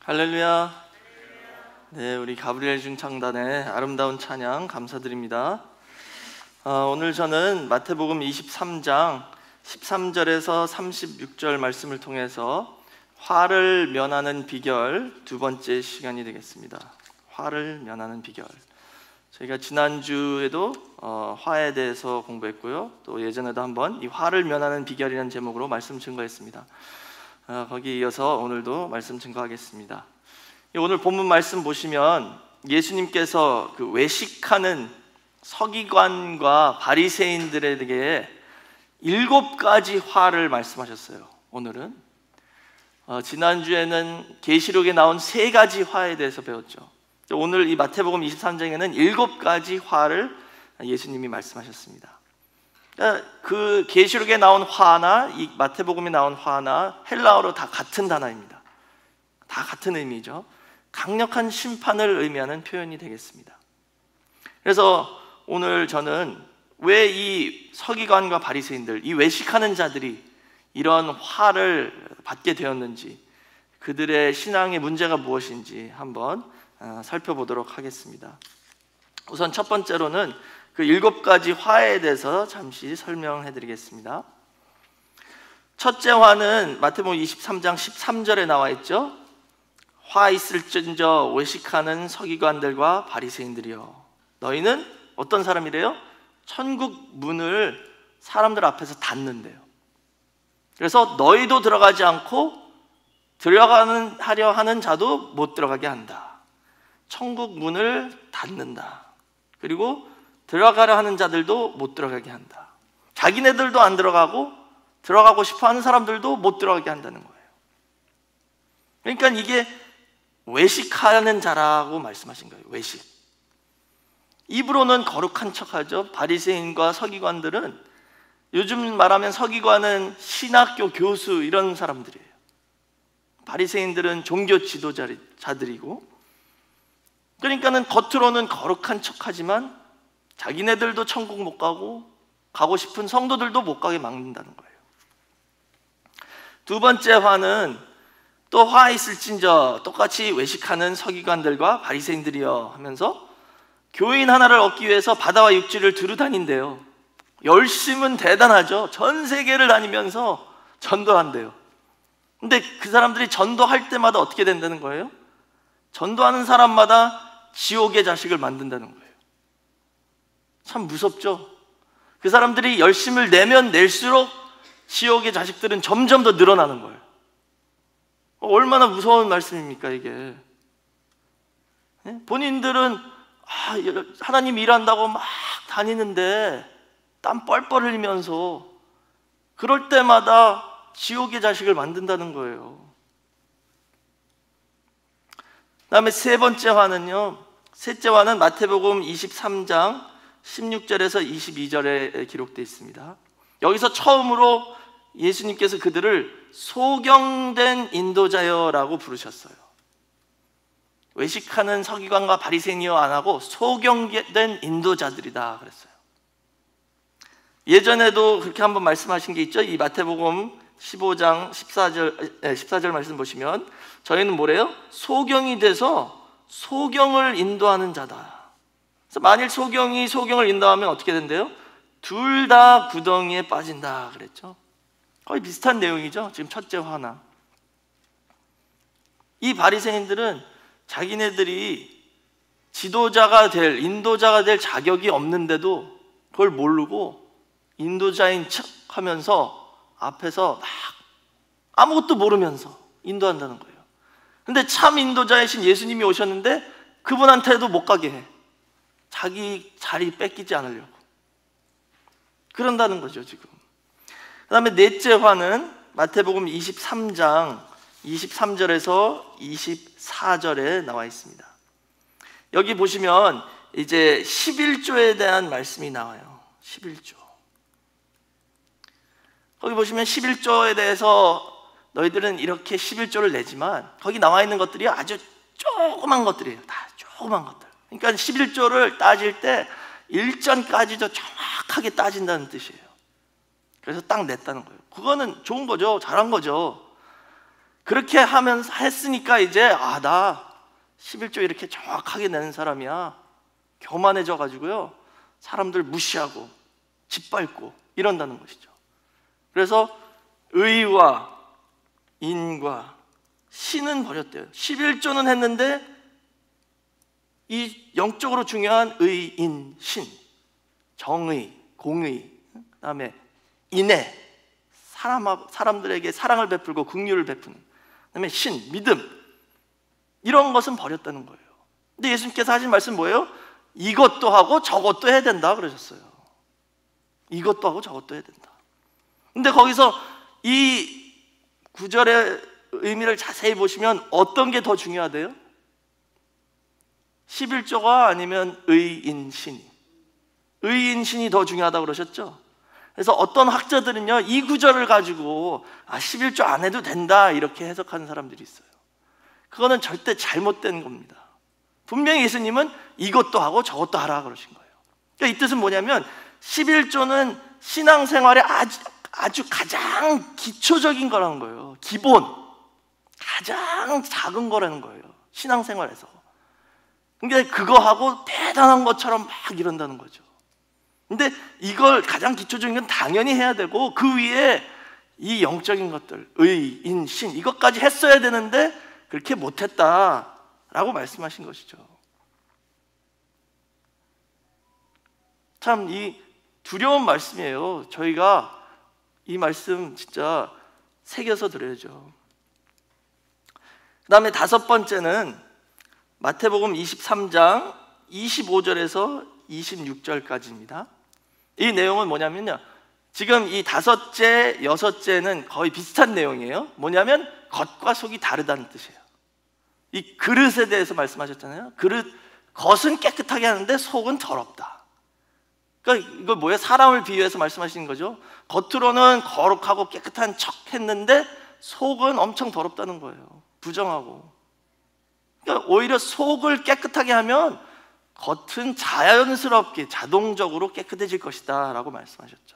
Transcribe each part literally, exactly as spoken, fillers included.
할렐루야. 네, 우리 가브리엘 중창단의 아름다운 찬양 감사드립니다. 어, 오늘 저는 마태복음 이십삼 장 십삼 절에서 삼십육 절 말씀을 통해서 화를 면하는 비결 두 번째 시간이 되겠습니다. 화를 면하는 비결. 저희가 지난주에도 어, 화에 대해서 공부했고요, 또 예전에도 한번 이 화를 면하는 비결이라는 제목으로 말씀 증거했습니다. 어, 거기에 이어서 오늘도 말씀 증거하겠습니다. 오늘 본문 말씀 보시면 예수님께서 그 외식하는 서기관과 바리새인들에게 일곱 가지 화를 말씀하셨어요. 오늘은 어, 지난주에는 계시록에 나온 세 가지 화에 대해서 배웠죠. 오늘 이 마태복음 이십삼 장에는 일곱 가지 화를 예수님이 말씀하셨습니다. 그 계시록에 나온 화나 이 마태복음에 나온 화나 헬라어로 다 같은 단어입니다. 다 같은 의미죠. 강력한 심판을 의미하는 표현이 되겠습니다. 그래서 오늘 저는 왜 이 서기관과 바리새인들, 이 외식하는 자들이 이런 화를 받게 되었는지, 그들의 신앙의 문제가 무엇인지 한번 살펴보도록 하겠습니다. 우선 첫 번째로는 그 일곱 가지 화에 대해서 잠시 설명해 드리겠습니다. 첫째 화는 마태복음 이십삼 장 십삼 절에 나와 있죠. 화 있을진저 외식하는 서기관들과 바리새인들이여, 너희는 어떤 사람이래요? 천국 문을 사람들 앞에서 닫는데요. 그래서 너희도 들어가지 않고 들어가는 하려 하는 자도 못 들어가게 한다. 천국 문을 닫는다. 그리고 들어가려 하는 자들도 못 들어가게 한다. 자기네들도 안 들어가고 들어가고 싶어 하는 사람들도 못 들어가게 한다는 거예요. 그러니까 이게 외식하는 자라고 말씀하신 거예요. 외식. 입으로는 거룩한 척하죠. 바리새인과 서기관들은, 요즘 말하면 서기관은 신학교 교수 이런 사람들이에요. 바리새인들은 종교 지도자들이고, 그러니까는 겉으로는 거룩한 척하지만 자기네들도 천국 못 가고 가고 싶은 성도들도 못 가게 막는다는 거예요. 두 번째 화는 또 화 있을진저 똑같이 외식하는 서기관들과 바리새인들이여 하면서 교인 하나를 얻기 위해서 바다와 육지를 두루 다닌대요. 열심은 대단하죠. 전 세계를 다니면서 전도한대요. 근데 그 사람들이 전도할 때마다 어떻게 된다는 거예요? 전도하는 사람마다 지옥의 자식을 만든다는 거예요. 참 무섭죠? 그 사람들이 열심을 내면 낼수록 지옥의 자식들은 점점 더 늘어나는 거예요. 얼마나 무서운 말씀입니까 이게? 본인들은 아, 하나님 일한다고 막 다니는데 땀 뻘뻘 흘리면서 그럴 때마다 지옥의 자식을 만든다는 거예요. 그 다음에 세 번째 화는요, 셋째 화는 마태복음 이십삼 장 십육 절에서 이십이 절에 기록되어 있습니다. 여기서 처음으로 예수님께서 그들을 소경된 인도자여라고 부르셨어요. 외식하는 서기관과 바리새인이여 안 하고 소경된 인도자들이다 그랬어요. 예전에도 그렇게 한번 말씀하신 게 있죠. 이 마태복음 십오 장 십사 절, 십사 절 말씀 보시면 저희는 뭐래요? 소경이 돼서 소경을 인도하는 자다. 그래서 만일 소경이 소경을 인도하면 어떻게 된대요? 둘 다 구덩이에 빠진다 그랬죠. 거의 비슷한 내용이죠. 지금 첫째 화나. 이 바리새인들은 자기네들이 지도자가 될, 인도자가 될 자격이 없는데도 그걸 모르고 인도자인 척 하면서 앞에서 막 아무것도 모르면서 인도한다는 거예요. 근데 참 인도자이신 예수님이 오셨는데 그분한테도 못 가게 해. 자기 자리 뺏기지 않으려고. 그런다는 거죠 지금. 그 다음에 넷째 화는 마태복음 이십삼 장 이십삼 절에서 이십사 절에 나와 있습니다. 여기 보시면 이제 십일조에 대한 말씀이 나와요. 십일조. 거기 보시면 십일조에 대해서 너희들은 이렇게 십일조를 내지만 거기 나와 있는 것들이 아주 조그만 것들이에요. 다 조그만 것들. 그러니까 십일조를 따질 때 일전까지도 정확하게 따진다는 뜻이에요. 그래서 딱 냈다는 거예요. 그거는 좋은 거죠. 잘한 거죠. 그렇게 하면서 했으니까 이제 아, 나 십일조 이렇게 정확하게 내는 사람이야. 교만해져 가지고요, 사람들 무시하고 짓밟고 이런다는 것이죠. 그래서 의와 인과 신은 버렸대요. 십일조는 했는데 이 영적으로 중요한 의, 인, 신, 정의, 공의, 그 다음에 인애, 사람, 사람들에게 사랑을 베풀고 긍휼을 베푸는, 그 다음에 신, 믿음, 이런 것은 버렸다는 거예요. 근데 예수님께서 하신 말씀 뭐예요? 이것도 하고 저것도 해야 된다 그러셨어요. 이것도 하고 저것도 해야 된다. 근데 거기서 이 구절의 의미를 자세히 보시면 어떤 게 더 중요하대요? 십일조가 아니면 의인신이, 의인신이 더 중요하다고 그러셨죠? 그래서 어떤 학자들은요, 이 구절을 가지고 아, 십일조 안 해도 된다 이렇게 해석하는 사람들이 있어요. 그거는 절대 잘못된 겁니다. 분명히 예수님은 이것도 하고 저것도 하라 그러신 거예요. 그러니까 이 뜻은 뭐냐면 십일조는 신앙생활의 아주, 아주 가장 기초적인 거라는 거예요. 기본, 가장 작은 거라는 거예요, 신앙생활에서. 그러니까 그거 하고 대단한 것처럼 막 이런다는 거죠. 근데 이걸 가장 기초적인 건 당연히 해야 되고, 그 위에 이 영적인 것들, 의, 인, 신, 이것까지 했어야 되는데 그렇게 못했다라고 말씀하신 것이죠. 참 이 두려운 말씀이에요. 저희가 이 말씀 진짜 새겨서 들어야죠. 그 다음에 다섯 번째는 마태복음 이십삼 장 이십오 절에서 이십육 절까지입니다. 이 내용은 뭐냐면요, 지금 이 다섯째, 여섯째는 거의 비슷한 내용이에요. 뭐냐면 겉과 속이 다르다는 뜻이에요. 이 그릇에 대해서 말씀하셨잖아요. 그릇, 겉은 깨끗하게 하는데 속은 더럽다. 그러니까 이거 뭐예요? 사람을 비유해서 말씀하시는 거죠. 겉으로는 거룩하고 깨끗한 척 했는데 속은 엄청 더럽다는 거예요. 부정하고. 그러니까 오히려 속을 깨끗하게 하면 겉은 자연스럽게 자동적으로 깨끗해질 것이다 라고 말씀하셨죠.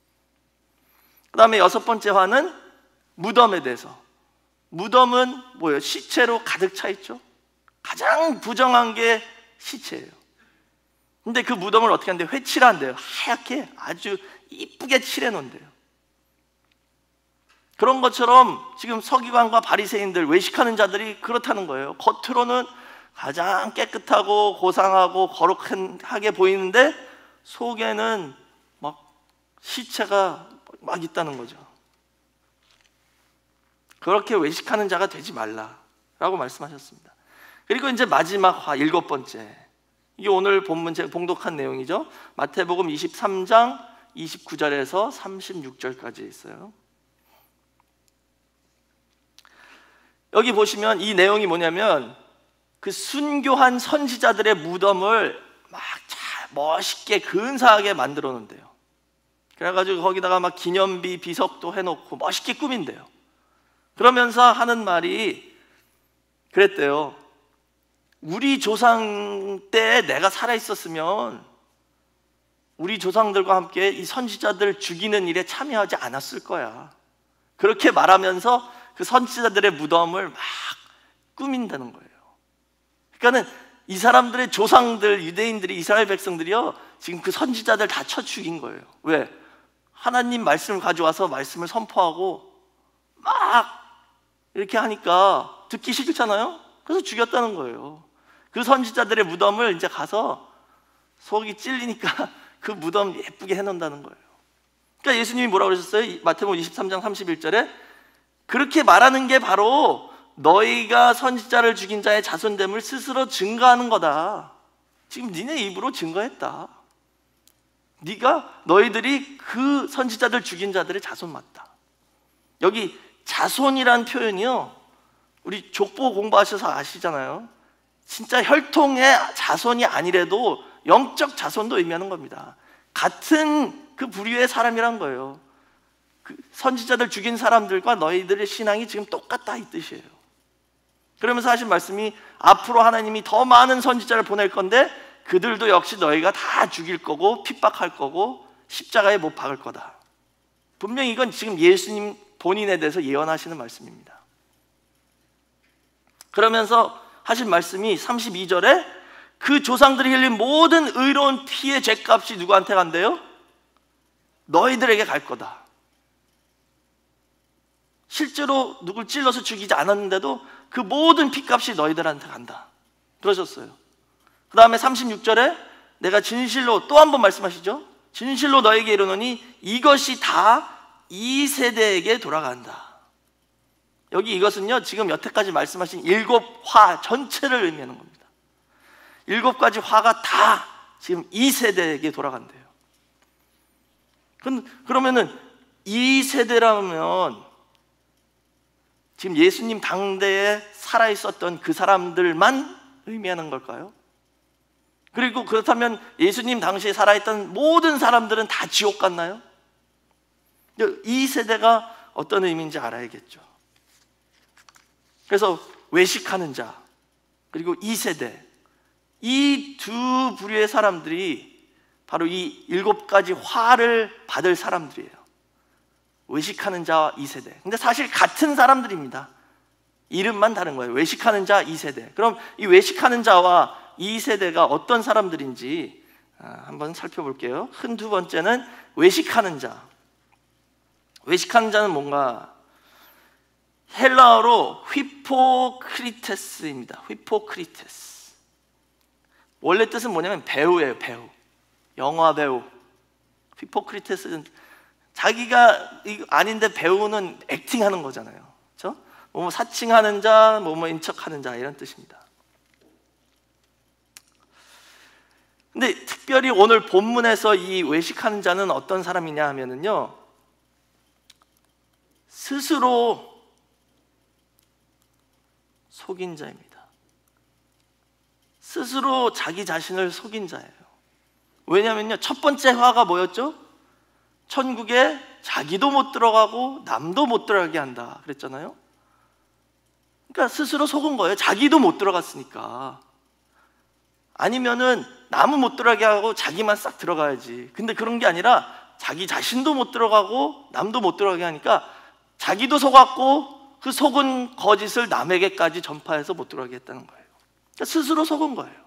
그 다음에 여섯 번째 화는 무덤에 대해서. 무덤은 뭐예요? 시체로 가득 차 있죠. 가장 부정한 게 시체예요. 근데 그 무덤을 어떻게 하는데 회칠을 한대요. 하얗게 아주 이쁘게 칠해 놓은대요. 그런 것처럼 지금 서기관과 바리새인들, 외식하는 자들이 그렇다는 거예요. 겉으로는 가장 깨끗하고 고상하고 거룩하게 보이는데 속에는 막 시체가 막 있다는 거죠. 그렇게 외식하는 자가 되지 말라라고 말씀하셨습니다. 그리고 이제 마지막 화, 일곱 번째, 이게 오늘 본문 제가 봉독한 내용이죠. 마태복음 이십삼 장 이십구 절에서 삼십육 절까지 있어요. 여기 보시면 이 내용이 뭐냐면 그 순교한 선지자들의 무덤을 막 잘 멋있게 근사하게 만들어 놓은대요. 그래가지고 거기다가 막 기념비 비석도 해놓고 멋있게 꾸민대요. 그러면서 하는 말이 그랬대요. 우리 조상 때 내가 살아있었으면 우리 조상들과 함께 이 선지자들 죽이는 일에 참여하지 않았을 거야. 그렇게 말하면서 그 선지자들의 무덤을 막 꾸민다는 거예요. 그러니까는 이 사람들의 조상들, 유대인들이, 이스라엘 백성들이요, 지금 그 선지자들 다 쳐 죽인 거예요. 왜? 하나님 말씀을 가져와서 말씀을 선포하고 막 이렇게 하니까 듣기 싫잖아요. 그래서 죽였다는 거예요. 그 선지자들의 무덤을 이제 가서 속이 찔리니까 그 무덤 예쁘게 해놓는다는 거예요. 그러니까 예수님이 뭐라고 그러셨어요? 마태복음 이십삼 장 삼십일 절에 그렇게 말하는 게 바로 너희가 선지자를 죽인 자의 자손됨을 스스로 증거하는 거다. 지금 니네 입으로 증거했다. 네가 너희들이 그 선지자들 죽인 자들의 자손 맞다. 여기 자손이란 표현이요, 우리 족보 공부하셔서 아시잖아요. 진짜 혈통의 자손이 아니래도 영적 자손도 의미하는 겁니다. 같은 그 부류의 사람이란 거예요. 그 선지자들 죽인 사람들과 너희들의 신앙이 지금 똑같다 이 뜻이에요. 그러면서 하신 말씀이 앞으로 하나님이 더 많은 선지자를 보낼 건데 그들도 역시 너희가 다 죽일 거고 핍박할 거고 십자가에 못 박을 거다. 분명히 이건 지금 예수님 본인에 대해서 예언하시는 말씀입니다. 그러면서 하신 말씀이 삼십이 절에 그 조상들이 흘린 모든 의로운 피의 죗값이 누구한테 간대요? 너희들에게 갈 거다. 실제로 누굴 찔러서 죽이지 않았는데도 그 모든 피값이 너희들한테 간다 그러셨어요. 그 다음에 삼십육 절에 내가 진실로 또 한 번 말씀하시죠. 진실로 너에게 이르노니 이것이 다 이 세대에게 돌아간다. 여기 이것은요, 지금 여태까지 말씀하신 일곱 화 전체를 의미하는 겁니다. 일곱 가지 화가 다 지금 이 세대에게 돌아간대요. 그러면은 이 세대라면 지금 예수님 당대에 살아있었던 그 사람들만 의미하는 걸까요? 그리고 그렇다면 예수님 당시에 살아있던 모든 사람들은 다 지옥 갔나요? 이 세대가 어떤 의미인지 알아야겠죠. 그래서 외식하는 자, 그리고 이 세대, 이 두 부류의 사람들이 바로 이 일곱 가지 화를 받을 사람들이에요. 외식하는 자와 이 세대. 근데 사실 같은 사람들입니다. 이름만 다른 거예요. 외식하는 자, 이 세대. 그럼 이 외식하는 자와 이 세대가 어떤 사람들인지 한번 살펴볼게요. 큰 두 번째는 외식하는 자. 외식하는 자는 뭔가? 헬라어로 휘포크리테스입니다. 휘포크리테스. 원래 뜻은 뭐냐면 배우예요. 배우. 영화 배우. 휘포크리테스는 자기가 아닌데 배우는 액팅하는 거잖아요. 그렇죠? 뭐 사칭하는 자, 뭐 인척하는 자 이런 뜻입니다. 근데 특별히 오늘 본문에서 이 외식하는 자는 어떤 사람이냐 하면은요, 스스로 속인 자입니다. 스스로 자기 자신을 속인 자예요. 왜냐면요, 첫 번째 화가 뭐였죠? 천국에 자기도 못 들어가고 남도 못 들어가게 한다 그랬잖아요. 그러니까 스스로 속은 거예요. 자기도 못 들어갔으니까. 아니면은 남은 못 들어가게 하고 자기만 싹 들어가야지. 근데 그런 게 아니라 자기 자신도 못 들어가고 남도 못 들어가게 하니까 자기도 속았고 그 속은 거짓을 남에게까지 전파해서 못 들어가게 했다는 거예요. 그러니까 스스로 속은 거예요.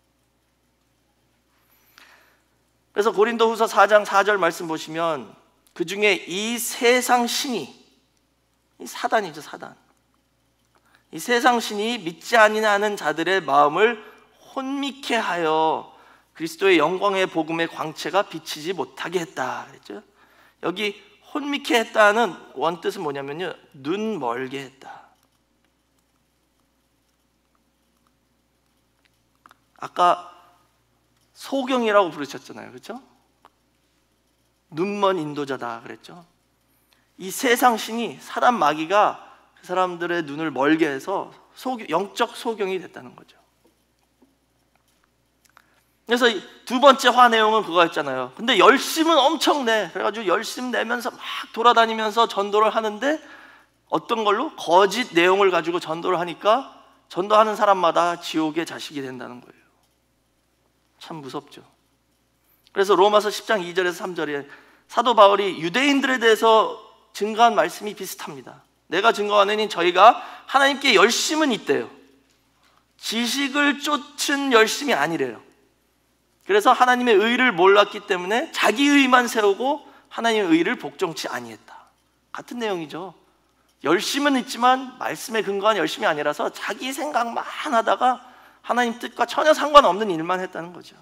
그래서 고린도후서 사 장 사 절 말씀 보시면 그 중에 이 세상 신이, 이 사단이죠, 사단. 이 세상 신이 믿지 아니하는 자들의 마음을 혼미케 하여 그리스도의 영광의 복음의 광채가 비치지 못하게 했다 그랬죠. 여기 혼미케 했다는 원뜻은 뭐냐면요, 눈 멀게 했다. 아까 소경이라고 부르셨잖아요, 그렇죠? 눈먼 인도자다 그랬죠. 이 세상 신이, 사단 마귀가 그 사람들의 눈을 멀게 해서 소, 영적 소경이 됐다는 거죠. 그래서 두 번째 화 내용은 그거였잖아요. 근데 열심은 엄청 내. 그래가지고 열심 내면서 막 돌아다니면서 전도를 하는데 어떤 걸로? 거짓 내용을 가지고 전도를 하니까 전도하는 사람마다 지옥의 자식이 된다는 거예요. 참 무섭죠. 그래서 로마서 십 장 이 절에서 삼 절에 사도 바울이 유대인들에 대해서 증거한 말씀이 비슷합니다. 내가 증거하느니 저희가 하나님께 열심은 있대요. 지식을 쫓은 열심이 아니래요. 그래서 하나님의 의를 몰랐기 때문에 자기 의만 세우고 하나님의 의를 복종치 아니했다. 같은 내용이죠. 열심은 있지만 말씀에 근거한 열심이 아니라서 자기 생각만 하다가 하나님 뜻과 전혀 상관없는 일만 했다는 거죠.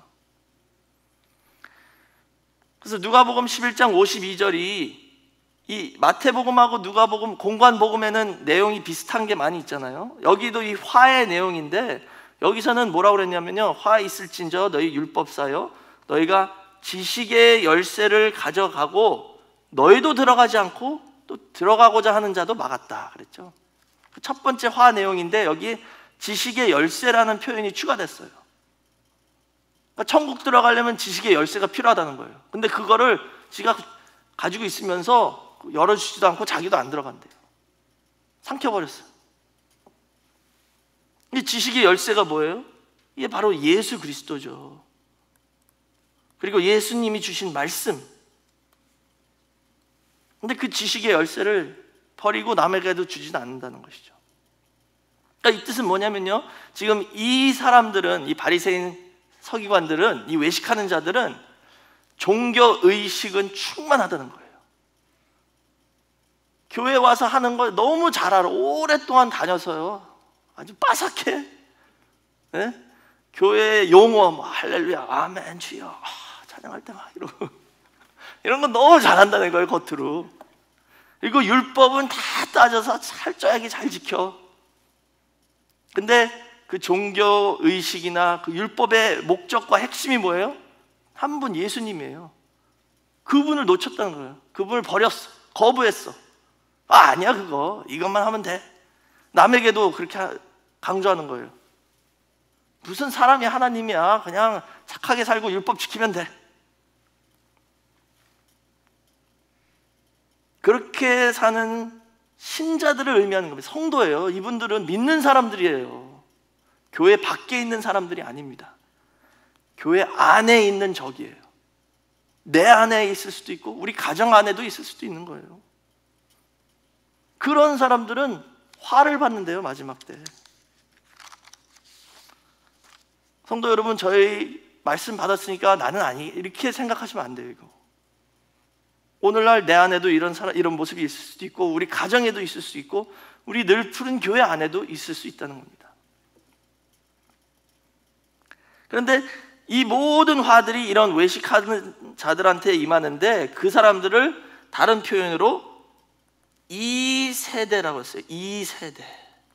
그래서 누가복음 십일 장 오십이 절이 이 마태복음하고 누가복음, 공관복음에는 내용이 비슷한 게 많이 있잖아요. 여기도 이 화의 내용인데 여기서는 뭐라고 그랬냐면요, 화 있을진저 너희 율법사여 너희가 지식의 열쇠를 가져가고 너희도 들어가지 않고 또 들어가고자 하는 자도 막았다 그랬죠. 그 첫 번째 화 내용인데 여기 지식의 열쇠라는 표현이 추가됐어요. 그러니까 천국 들어가려면 지식의 열쇠가 필요하다는 거예요. 근데 그거를 지가 가지고 있으면서 열어주지도 않고 자기도 안 들어간대요. 삼켜버렸어요. 이 지식의 열쇠가 뭐예요? 이게 바로 예수 그리스도죠. 그리고 예수님이 주신 말씀. 근데 그 지식의 열쇠를 버리고 남에게도 주지는 않는다는 것이죠. 그러니까 이 뜻은 뭐냐면요, 지금 이 사람들은, 이 바리새인 서기관들은, 이 외식하는 자들은 종교 의식은 충만하다는 거예요. 교회 와서 하는 걸 너무 잘 알아. 오랫동안 다녀서요, 아주 빠삭해. 네? 교회 용어, 뭐 할렐루야, 아멘, 주여, 아, 찬양할 때 막 이러고 이런 거 너무 잘한다는 거예요, 겉으로. 그리고 율법은 다 따져서 철저하게 잘 지켜. 근데 그 종교 의식이나 그 율법의 목적과 핵심이 뭐예요? 한 분, 예수님이에요. 그분을 놓쳤다는 거예요. 그분을 버렸어, 거부했어. 아, 아니야, 그거 이것만 하면 돼. 남에게도 그렇게 강조하는 거예요. 무슨 사람이 하나님이야, 그냥 착하게 살고 율법 지키면 돼. 그렇게 사는 신자들을 의미하는 겁니다. 성도예요. 이분들은 믿는 사람들이에요. 교회 밖에 있는 사람들이 아닙니다. 교회 안에 있는 적이에요. 내 안에 있을 수도 있고 우리 가정 안에도 있을 수도 있는 거예요. 그런 사람들은 화를 받는데요, 마지막 때. 성도 여러분, 저희 말씀 받았으니까 나는 아니, 이렇게 생각하시면 안 돼요. 이거 오늘날 내 안에도 이런 사람, 이런 모습이 있을 수도 있고 우리 가정에도 있을 수 있고 우리 늘 푸른 교회 안에도 있을 수 있다는 겁니다. 그런데 이 모든 화들이 이런 외식하는 자들한테 임하는데 그 사람들을 다른 표현으로 이 세대라고 했어요. 이 세대.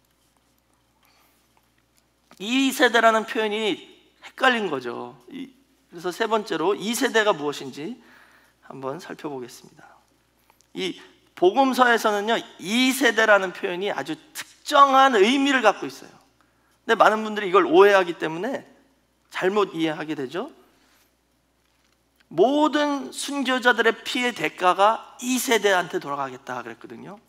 이 세대라는 표현이 헷갈린 거죠. 그래서 세 번째로 이 세대가 무엇인지 한번 살펴보겠습니다. 이 복음서에서는요, 이 세대라는 표현이 아주 특정한 의미를 갖고 있어요. 근데 많은 분들이 이걸 오해하기 때문에 잘못 이해하게 되죠. 모든 순교자들의 피의 대가가 이 세대한테 돌아가겠다 그랬거든요.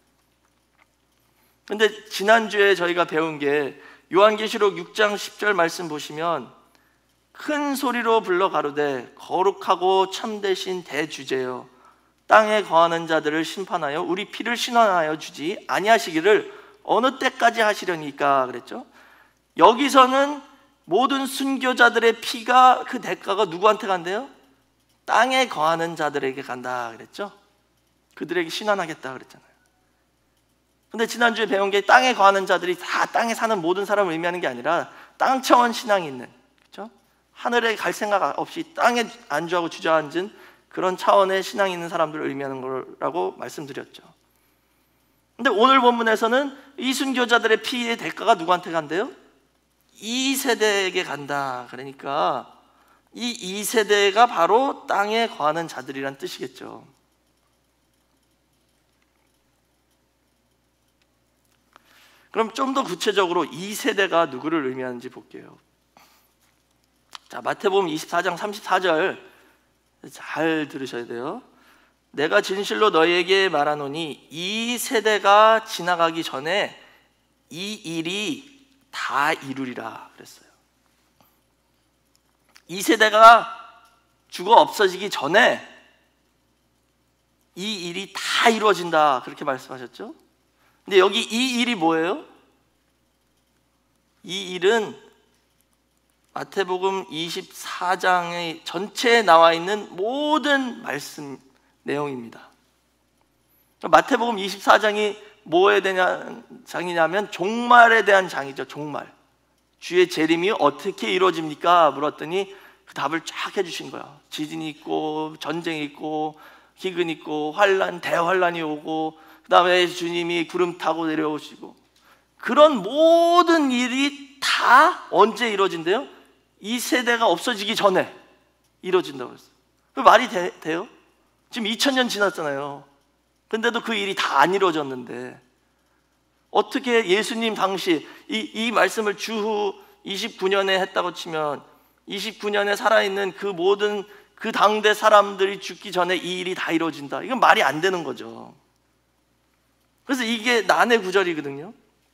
근데 지난주에 저희가 배운 게 요한계시록 육 장 십 절 말씀 보시면 큰 소리로 불러 가로되 거룩하고 참되신 대주제여 땅에 거하는 자들을 심판하여 우리 피를 신원하여 주지 아니하시기를 어느 때까지 하시려니까 그랬죠. 여기서는 모든 순교자들의 피가, 그 대가가 누구한테 간대요? 땅에 거하는 자들에게 간다 그랬죠. 그들에게 신원하겠다 그랬잖아요. 근데 지난주에 배운 게 땅에 거하는 자들이 다 땅에 사는 모든 사람을 의미하는 게 아니라 땅 차원 신앙이 있는, 그렇죠? 하늘에 갈 생각 없이 땅에 안주하고 주저앉은 그런 차원의 신앙이 있는 사람들을 의미하는 거라고 말씀드렸죠. 근데 오늘 본문에서는 이 순교자들의 피의 대가가 누구한테 간대요? 이 세대에게 간다. 그러니까 이 이 세대가 바로 땅에 거하는 자들이란 뜻이겠죠. 그럼 좀 더 구체적으로 이 세대가 누구를 의미하는지 볼게요. 자, 마태복음 이십사 장 삼십사 절 잘 들으셔야 돼요. 내가 진실로 너희에게 말하노니 이 세대가 지나가기 전에 이 일이 다 이루리라 그랬어요. 이 세대가 죽어 없어지기 전에 이 일이 다 이루어진다 그렇게 말씀하셨죠. 근데 여기 이 일이 뭐예요? 이 일은 마태복음 이십사 장의 전체에 나와 있는 모든 말씀 내용입니다. 마태복음 이십사 장이 뭐에 대한 장이냐면 종말에 대한 장이죠. 종말. 주의 재림이 어떻게 이루어집니까? 물었더니 그 답을 쫙 해주신 거야. 지진이 있고 전쟁이 있고 기근 있고 환란, 대환란이 오고 그 다음에 주님이 구름 타고 내려오시고 그런 모든 일이 다 언제 이루어진대요? 이 세대가 없어지기 전에 이루어진다고 했어요. 그 말이 돼, 돼요? 지금 이천 년 지났잖아요. 근데도 그 일이 다 안 이루어졌는데 어떻게 예수님 당시 이, 이 말씀을 주후 이십구 년에 했다고 치면 이십구 년에 살아있는 그 모든 그 당대 사람들이 죽기 전에 이 일이 다 이루어진다. 이건 말이 안 되는 거죠. 그래서 이게 난의 구절이거든요.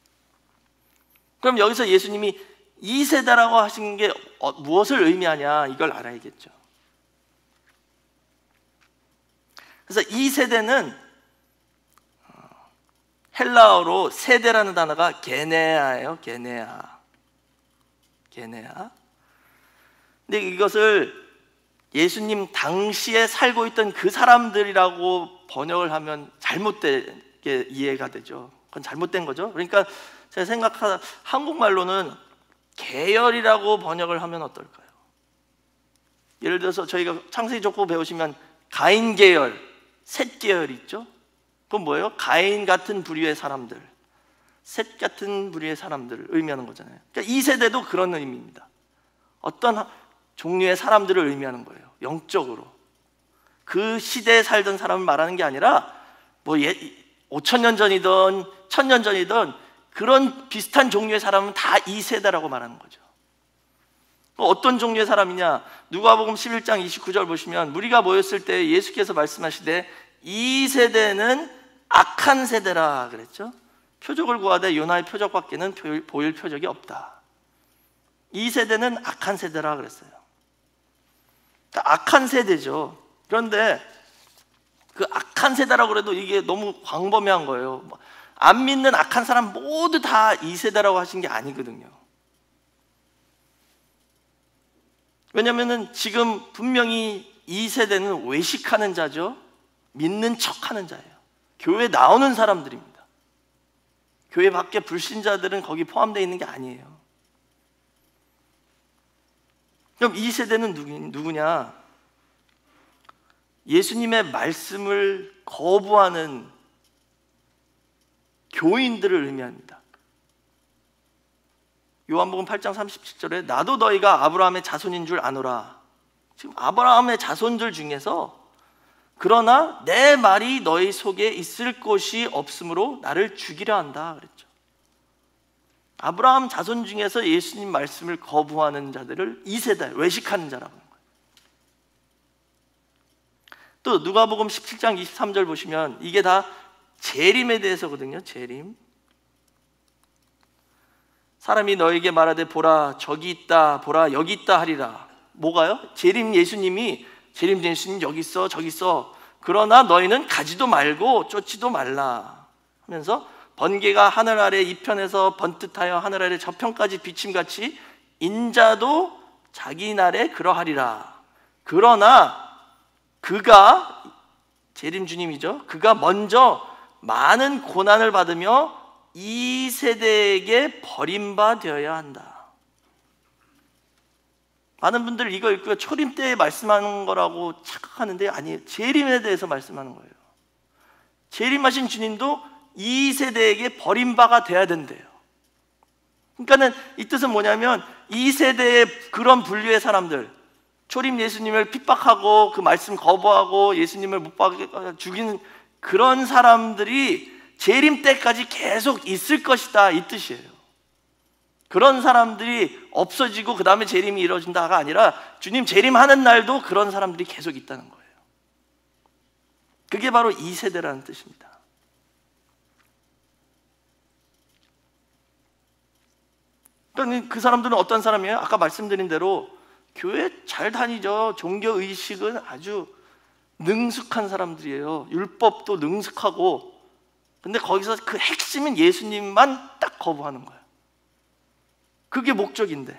그럼 여기서 예수님이 이 세대라고 하신 게 무엇을 의미하냐 이걸 알아야겠죠. 그래서 이 세대는 헬라어로 세대라는 단어가 게네아예요. 게네아. 게네아. 근데 이것을 예수님 당시에 살고 있던 그 사람들이라고 번역을 하면 잘못되게 이해가 되죠. 그건 잘못된 거죠. 그러니까 제가 생각하다 한국말로는 계열이라고 번역을 하면 어떨까요? 예를 들어서 저희가 창세기 족보 배우시면 가인 계열, 셋 계열 있죠? 그건 뭐예요? 가인 같은 부류의 사람들, 셋 같은 부류의 사람들을 의미하는 거잖아요. 그러니까 이 세대도 그런 의미입니다. 어떤 종류의 사람들을 의미하는 거예요. 영적으로. 그 시대에 살던 사람을 말하는 게 아니라 뭐 오천 년 전이든 천 년 전이든 그런 비슷한 종류의 사람은 다 이 세대라고 말하는 거죠. 어떤 종류의 사람이냐? 누가복음 십일 장 이십구 절 보시면 무리가 모였을 때 예수께서 말씀하시되 이 세대는 악한 세대라 그랬죠. 표적을 구하되 요나의 표적밖에는 보일 표적이 없다. 이 세대는 악한 세대라 그랬어요. 그러니까 악한 세대죠. 그런데 그 악한 세대라고 그래도 이게 너무 광범위한 거예요. 안 믿는 악한 사람 모두 다 이 세대라고 하신 게 아니거든요. 왜냐하면 지금 분명히 이 세대는 외식하는 자죠. 믿는 척하는 자예요. 교회 나오는 사람들입니다. 교회 밖에 불신자들은 거기 포함되어 있는 게 아니에요. 그럼 이 세대는 누구냐? 예수님의 말씀을 거부하는 교인들을 의미합니다. 요한복음 팔 장 삼십칠 절에 나도 너희가 아브라함의 자손인 줄 아노라. 지금 아브라함의 자손들 중에서 그러나 내 말이 너희 속에 있을 곳이 없으므로 나를 죽이려 한다 그랬죠. 아브라함 자손 중에서 예수님 말씀을 거부하는 자들을 이 세대 외식하는 자라고 하는 거예요. 또 누가복음 십칠 장 이십삼 절 보시면 이게 다 재림에 대해서거든요. 재림. 사람이 너에게 말하되 보라 저기 있다 보라 여기 있다 하리라. 뭐가요? 재림 예수님이 재림 예수님 여기 있어 저기 있어. 그러나 너희는 가지도 말고 쫓지도 말라 하면서 번개가 하늘 아래 이편에서 번뜩하여 하늘 아래 저편까지 비침같이 인자도 자기 날에 그러하리라. 그러나 그가 재림 주님이죠. 그가 먼저 많은 고난을 받으며 이 세대에게 버림받아야 한다. 많은 분들 이거 읽고 초림 때에 말씀하는 거라고 착각하는데 아니에요. 재림에 대해서 말씀하는 거예요. 재림하신 주님도 이 세대에게 버림바가 돼야 된대요. 그러니까는 이 뜻은 뭐냐면 이 세대의 그런 분류의 사람들, 초림 예수님을 핍박하고 그 말씀 거부하고 예수님을 못 박아 죽이는 그런 사람들이 재림 때까지 계속 있을 것이다 이 뜻이에요. 그런 사람들이 없어지고 그 다음에 재림이 이루어진다가 아니라 주님 재림하는 날도 그런 사람들이 계속 있다는 거예요. 그게 바로 이 세대라는 뜻입니다. 그러니까 그 사람들은 어떤 사람이에요? 아까 말씀드린 대로 교회 잘 다니죠. 종교의식은 아주 능숙한 사람들이에요. 율법도 능숙하고. 근데 거기서 그 핵심인 예수님만 딱 거부하는 거예요. 그게 목적인데.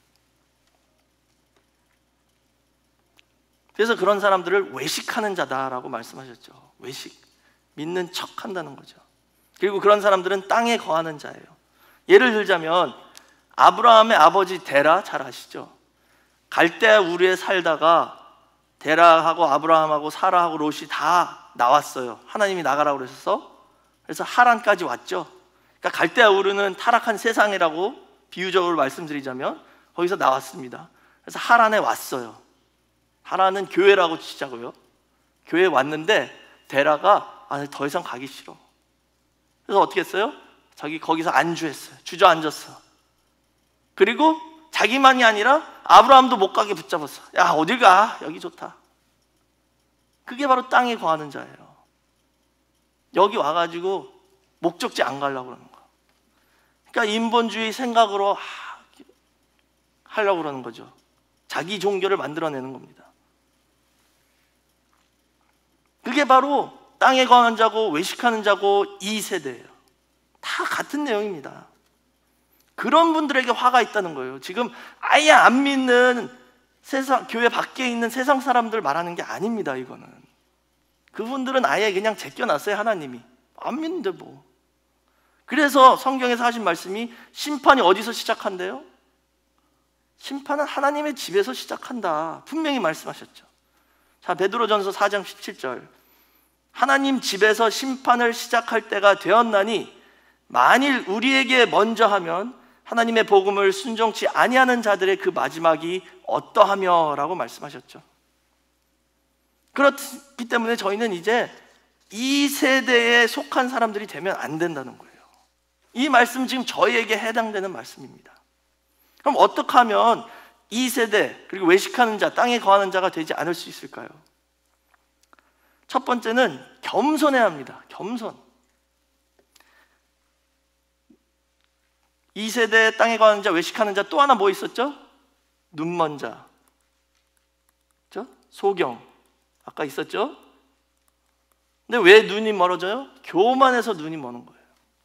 그래서 그런 사람들을 외식하는 자다라고 말씀하셨죠. 외식, 믿는 척 한다는 거죠. 그리고 그런 사람들은 땅에 거하는 자예요. 예를 들자면 아브라함의 아버지 데라 잘 아시죠? 갈대아 우르에 살다가 데라하고 아브라함하고 사라하고 롯이 다 나왔어요. 하나님이 나가라고 그러셔서. 그래서 하란까지 왔죠. 그러니까 갈대아 우르는 타락한 세상이라고 비유적으로 말씀드리자면 거기서 나왔습니다. 그래서 하란에 왔어요. 하란은 교회라고 치자고요. 교회에 왔는데 데라가 아, 더 이상 가기 싫어. 그래서 어떻게 했어요? 자기 거기서 안주했어요. 주저앉았어. 그리고 자기만이 아니라 아브라함도 못 가게 붙잡았어. 야 어딜 가? 여기 좋다. 그게 바로 땅에 거하는 자예요. 여기 와가지고 목적지 안 가려고 그러는 거야. 그러니까 인본주의 생각으로 하, 하려고 그러는 거죠. 자기 종교를 만들어내는 겁니다. 그게 바로 땅에 거하는 자고 외식하는 자고 이 세대예요. 다 같은 내용입니다. 그런 분들에게 화가 있다는 거예요. 지금 아예 안 믿는 세상, 교회 밖에 있는 세상 사람들 말하는 게 아닙니다. 이거는 그분들은 아예 그냥 제껴놨어요. 하나님이 안 믿는데 뭐. 그래서 성경에서 하신 말씀이 심판이 어디서 시작한대요? 심판은 하나님의 집에서 시작한다, 분명히 말씀하셨죠. 자, 베드로전서 사 장 십칠 절, 하나님 집에서 심판을 시작할 때가 되었나니 만일 우리에게 먼저 하면 하나님의 복음을 순종치 아니하는 자들의 그 마지막이 어떠하며 라고 말씀하셨죠. 그렇기 때문에 저희는 이제 이 세대에 속한 사람들이 되면 안 된다는 거예요. 이 말씀 지금 저희에게 해당되는 말씀입니다. 그럼 어떻게 하면 이 세대 그리고 외식하는 자, 땅에 거하는 자가 되지 않을 수 있을까요? 첫 번째는 겸손해야 합니다. 겸손. 이 세대 땅에 거하는 자, 외식하는 자, 또 하나 뭐 있었죠? 눈먼 자, 그렇죠? 소경, 아까 있었죠? 근데 왜 눈이 멀어져요? 교만해서 눈이 머는 거예요.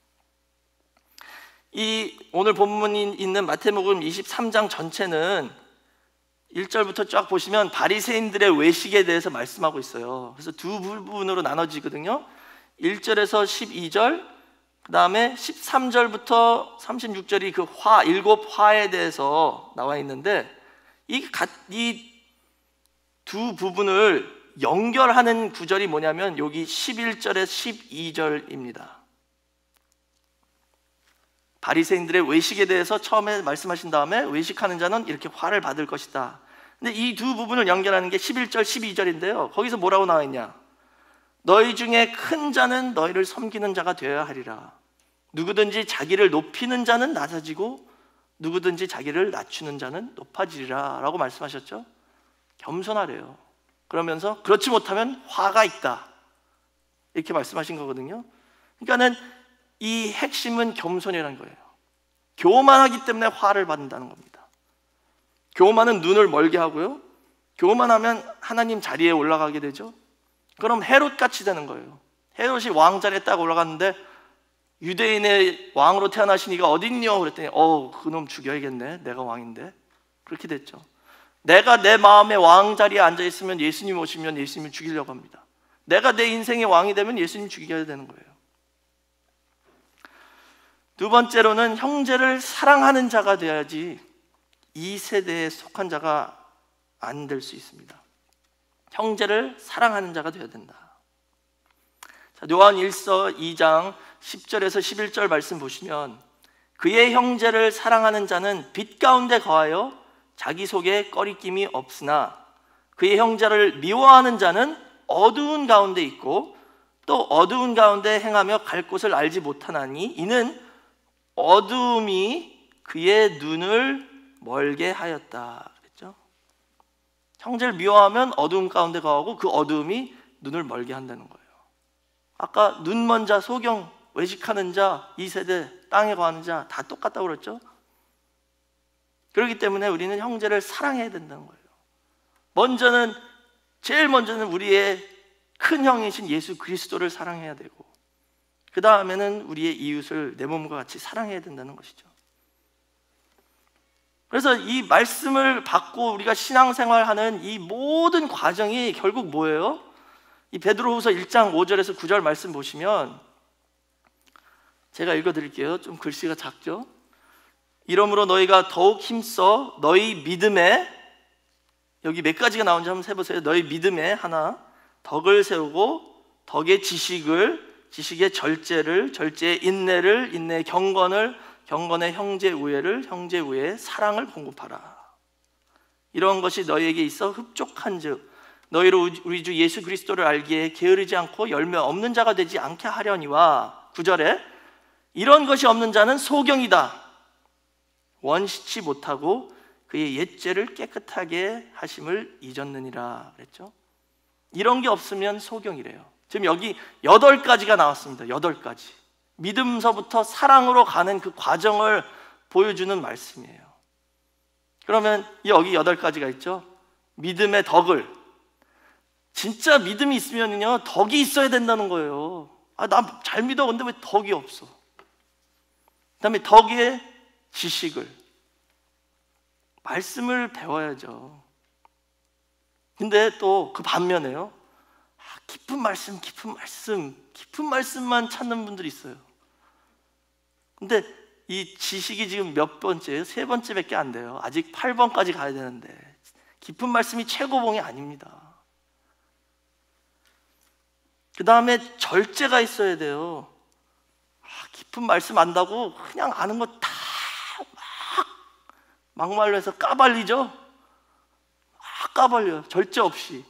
이 오늘 본문이 있는 마태복음 이십삼 장 전체는 일 절부터 쫙 보시면 바리새인들의 외식에 대해서 말씀하고 있어요. 그래서 두 부분으로 나눠지거든요. 일 절에서 십이 절, 그 다음에 십삼 절부터 삼십육 절이 그 화, 일곱 화에 대해서 나와 있는데 이 두 부분을 연결하는 구절이 뭐냐면 여기 십일 절에서 십이 절입니다. 바리새인들의 외식에 대해서 처음에 말씀하신 다음에 외식하는 자는 이렇게 화를 받을 것이다. 근데 이 두 부분을 연결하는 게 십일 절, 십이 절인데요. 거기서 뭐라고 나와 있냐? 너희 중에 큰 자는 너희를 섬기는 자가 되어야 하리라. 누구든지 자기를 높이는 자는 낮아지고 누구든지 자기를 낮추는 자는 높아지리라 라고 말씀하셨죠. 겸손하래요. 그러면서 그렇지 못하면 화가 있다, 이렇게 말씀하신 거거든요. 그러니까는 이 핵심은 겸손이라는 거예요. 교만하기 때문에 화를 받는다는 겁니다. 교만은 눈을 멀게 하고요, 교만하면 하나님 자리에 올라가게 되죠. 그럼 헤롯같이 되는 거예요. 헤롯이 왕 자리에 딱 올라갔는데 유대인의 왕으로 태어나신 이가 어딨냐 그랬더니 어, 그놈 죽여야겠네, 내가 왕인데. 그렇게 됐죠. 내가 내 마음의 왕 자리에 앉아 있으면 예수님 오시면 예수님을 죽이려고 합니다. 내가 내 인생의 왕이 되면 예수님 죽여야 되는 거예요. 두 번째로는 형제를 사랑하는 자가 돼야지 이 세대에 속한 자가 안 될 수 있습니다. 형제를 사랑하는 자가 되어야 된다. 자, 요한 일서 이 장 십 절에서 십일 절 말씀 보시면 그의 형제를 사랑하는 자는 빛 가운데 거하여 자기 속에 꺼리낌이 없으나 그의 형제를 미워하는 자는 어두운 가운데 있고 또 어두운 가운데 행하며 갈 곳을 알지 못하나니 이는 어두움이 그의 눈을 멀게 하였다 그랬죠. 형제를 미워하면 어두움 가운데 거하고 그 어두움이 눈을 멀게 한다는 거예요. 아까 눈먼 자, 소경, 외식하는 자, 이 세대 땅에 거하는 자 다 똑같다고 그랬죠. 그렇기 때문에 우리는 형제를 사랑해야 된다는 거예요. 먼저는 제일 먼저는 우리의 큰 형이신 예수 그리스도를 사랑해야 되고 그 다음에는 우리의 이웃을 내 몸과 같이 사랑해야 된다는 것이죠. 그래서 이 말씀을 받고 우리가 신앙생활하는 이 모든 과정이 결국 뭐예요? 이 베드로후서 일 장 오 절에서 구 절 말씀 보시면 제가 읽어드릴게요. 좀 글씨가 작죠? 이러므로 너희가 더욱 힘써 너희 믿음에, 여기 몇 가지가 나온지 한번 세보세요. 너희 믿음에 하나, 덕을 세우고 덕의 지식을, 지식의 절제를, 절제의 인내를, 인내의 경건을, 경건의 형제 우애를, 형제 우애의 사랑을 공급하라. 이런 것이 너희에게 있어 흡족한즉 너희로 우리 주 예수 그리스도를 알기에 게으르지 않고 열매 없는 자가 되지 않게 하려니와. 구 절에 이런 것이 없는 자는 소경이다. 원시치 못하고 그의 옛죄를 깨끗하게 하심을 잊었느니라 그랬죠. 이런 게 없으면 소경이래요. 지금 여기 여덟 가지가 나왔습니다. 여덟 가지. 믿음서부터 사랑으로 가는 그 과정을 보여주는 말씀이에요. 그러면 여기 여덟 가지가 있죠. 믿음의 덕을, 진짜 믿음이 있으면요 덕이 있어야 된다는 거예요. 아, 나 잘 믿어. 근데 왜 덕이 없어? 그다음에 덕의 지식을, 말씀을 배워야죠. 근데 또 그 반면에요, 아, 깊은 말씀, 깊은 말씀, 깊은 말씀만 찾는 분들이 있어요. 근데 이 지식이 지금 몇 번째예요? 세 번째밖에 안 돼요. 아직 팔 번까지 가야 되는데 깊은 말씀이 최고봉이 아닙니다. 그 다음에 절제가 있어야 돼요. 아, 깊은 말씀 안다고 그냥 아는 거 다 막 막말로 해서 까발리죠? 막 까발려요. 절제 없이.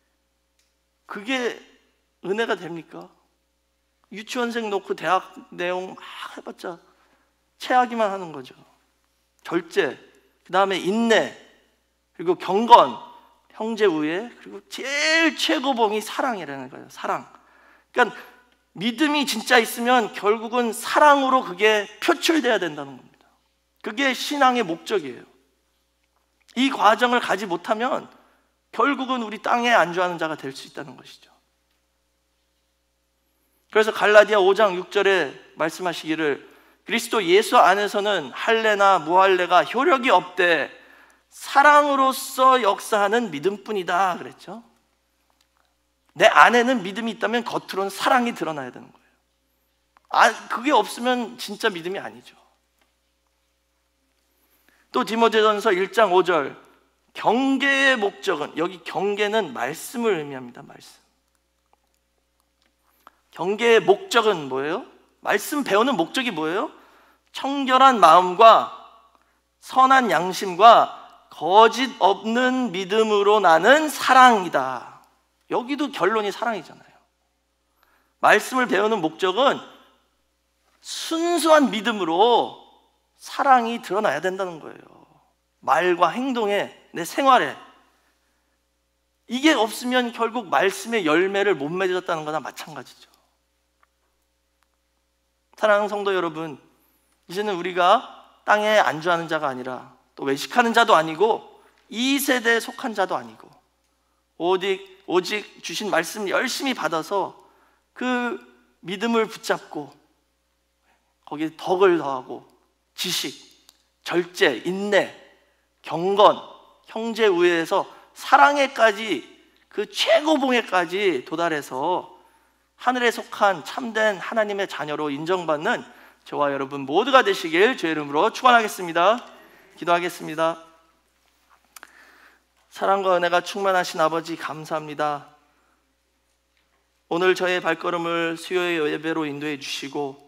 그게 은혜가 됩니까? 유치원생 놓고 대학 내용 막 해봤자 체하기만 하는 거죠. 절제, 그 다음에 인내, 그리고 경건, 형제 우애, 그리고 제일 최고봉이 사랑이라는 거예요. 사랑. 그러니까 믿음이 진짜 있으면 결국은 사랑으로 그게 표출돼야 된다는 겁니다. 그게 신앙의 목적이에요. 이 과정을 가지 못하면 결국은 우리 땅에 안주하는 자가 될 수 있다는 것이죠. 그래서 갈라디아 오 장 육 절에 말씀하시기를 그리스도 예수 안에서는 할례나 무할례가 효력이 없되 사랑으로서 역사하는 믿음뿐이다 그랬죠. 내 안에는 믿음이 있다면 겉으로는 사랑이 드러나야 되는 거예요. 아, 그게 없으면 진짜 믿음이 아니죠. 또 디모데전서 일 장 오 절, 경계의 목적은, 여기 경계는 말씀을 의미합니다. 말씀. 경계의 목적은 뭐예요? 말씀 배우는 목적이 뭐예요? 청결한 마음과 선한 양심과 거짓 없는 믿음으로 나는 사랑이다. 여기도 결론이 사랑이잖아요. 말씀을 배우는 목적은 순수한 믿음으로 사랑이 드러나야 된다는 거예요. 말과 행동에, 내 생활에. 이게 없으면 결국 말씀의 열매를 못 맺었다는 거나 마찬가지죠. 사랑하는 성도 여러분, 이제는 우리가 땅에 안주하는 자가 아니라 또 외식하는 자도 아니고 이 세대에 속한 자도 아니고 오직, 오직 주신 말씀 열심히 받아서 그 믿음을 붙잡고 거기에 덕을 더하고 지식, 절제, 인내, 경건, 형제 우애에서 사랑에까지, 그 최고봉에까지 도달해서 하늘에 속한 참된 하나님의 자녀로 인정받는 저와 여러분 모두가 되시길 주의 이름으로 축원하겠습니다. 기도하겠습니다. 사랑과 은혜가 충만하신 아버지 감사합니다. 오늘 저의 발걸음을 수요의 예배로 인도해 주시고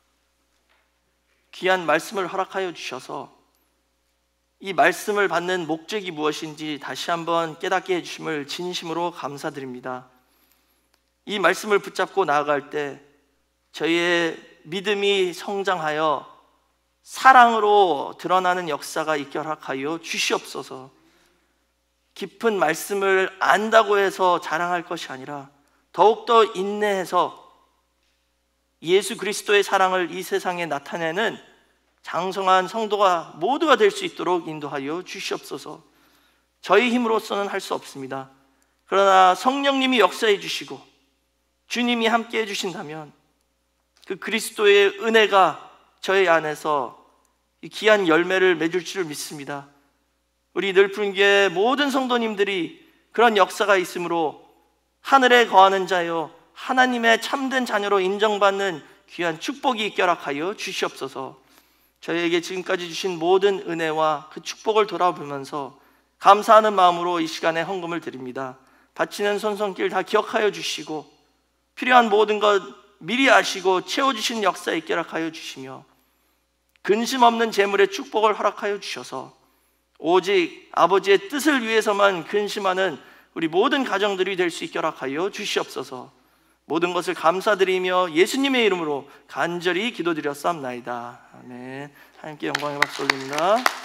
귀한 말씀을 허락하여 주셔서 이 말씀을 받는 목적이 무엇인지 다시 한번 깨닫게 해주심을 진심으로 감사드립니다. 이 말씀을 붙잡고 나아갈 때 저희의 믿음이 성장하여 사랑으로 드러나는 역사가 있게 허락하여 주시옵소서. 깊은 말씀을 안다고 해서 자랑할 것이 아니라 더욱더 인내해서 예수 그리스도의 사랑을 이 세상에 나타내는 장성한 성도가 모두가 될 수 있도록 인도하여 주시옵소서. 저희 힘으로서는 할 수 없습니다. 그러나 성령님이 역사해 주시고 주님이 함께 해주신다면 그 그리스도의 은혜가 저희 안에서 이 귀한 열매를 맺을 줄 믿습니다. 우리 늘푸른교회 모든 성도님들이 그런 역사가 있으므로 하늘에 거하는 자여 하나님의 참된 자녀로 인정받는 귀한 축복이 있게 허락하여 주시옵소서. 저희에게 지금까지 주신 모든 은혜와 그 축복을 돌아보면서 감사하는 마음으로 이 시간에 헌금을 드립니다. 바치는 손손길 다 기억하여 주시고 필요한 모든 것 미리 아시고 채워주신 역사에 있게 허락하여 주시며 근심 없는 재물의 축복을 허락하여 주셔서 오직 아버지의 뜻을 위해서만 근심하는 우리 모든 가정들이 될 수 있게 허락하여 주시옵소서. 모든 것을 감사드리며 예수님의 이름으로 간절히 기도드렸사옵나이다. 아멘. 하나님께 영광의 박수 올립니다.